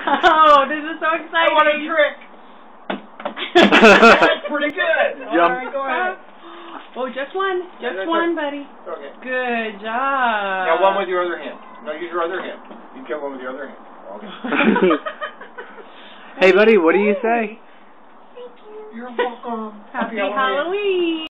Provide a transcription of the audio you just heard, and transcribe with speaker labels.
Speaker 1: Oh, this is so exciting.
Speaker 2: I want a trick. That's pretty good.
Speaker 3: Jump.
Speaker 2: All right, go ahead.
Speaker 1: Oh, just one. Just one, buddy.
Speaker 2: Okay.
Speaker 1: Good job.
Speaker 2: Now one with your other hand. No, use your other hand. You get one with your other hand. Okay.
Speaker 3: Hey, buddy, what do you say?
Speaker 2: You're welcome.
Speaker 1: Happy Halloween.